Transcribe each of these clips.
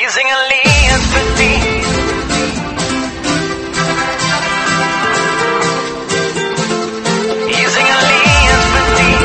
Ich sing ein Lied für dich. Ich sing ein Lied für dich.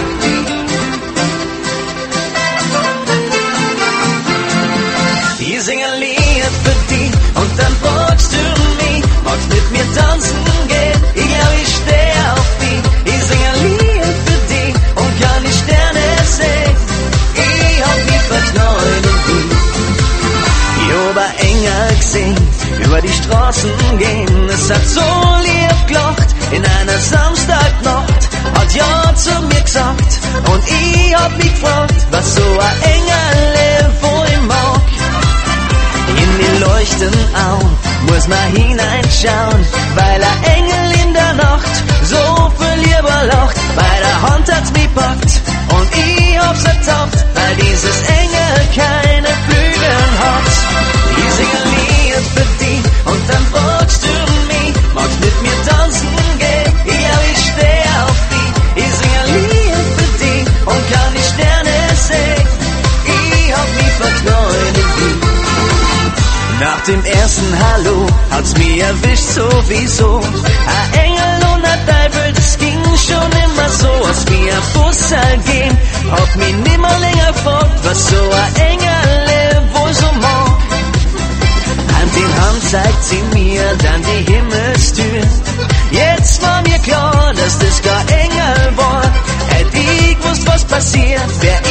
Ich sing ein Lied für dich und dann fragst du mich, magst mit mir tanzen gehen? Ich glaub, ich steh auf dich. Ich sing ein Lied für dich und kann die Sterne sehen. Ich hab mich verknallt in dich. Ich hab ein Engel gesehen, über die Straßen gehen. Es hat so lieb gelacht, in einer Samstagnacht. Hat ja zu mir gesagt und ich hab mich gefragt, was so ein Engel wo ich mag. In die leuchtenden Augen muss man hineinschauen, weil ein Engel in der Nacht so viel Liebe lacht. Bei der Hand hat's mich packt und ich hab's ertappt, weil dieses Engel keine Flügel hat. Ich sing ein Lied für dich und dann fragst du mich, magst mit mir tanzen gehen? Ja, ich steh auf dich. Ich sing ein Lied für dich und kann die Sterne sehen. Ich hab mich verknallt in dich. Nach dem ersten Hallo hat's mich erwischt sowieso. Ein Engel und ein Teufel, das ging schon immer so. Als wir am Bus gehen, hab mich nimmer länger gefragt, was so ein Engel wohl so mag. Hand in Hand zeigt sie mir dann die Himmelstür. Jetzt war mir klar, dass das gar Engel war. Hätte ich gewusst, was passiert, wär